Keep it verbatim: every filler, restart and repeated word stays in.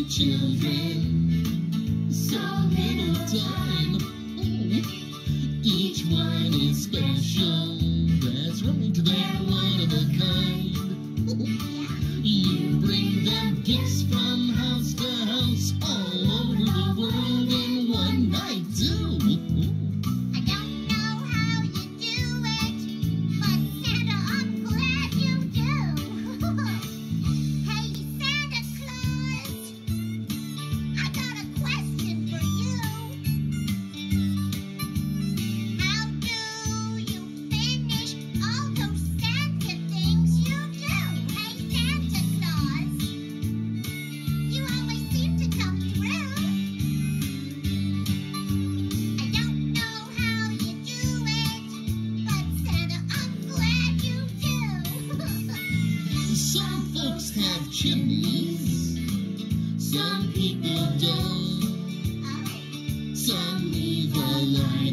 children, so little time. Each one is special. That's right, they're one of a kind. You bring them gifts from house to house all over the world in one night too. I don't know how you do it, but Santa, I'm glad you do. Hey, Santa Claus, I got a question for you. How do you finish all those Santa things you do? Hey, Santa Claus, you always seem to come through. I don't know how you do it, but Santa, I'm glad you do. Some folks have chimneys, some people don't. Oh. Some leave a light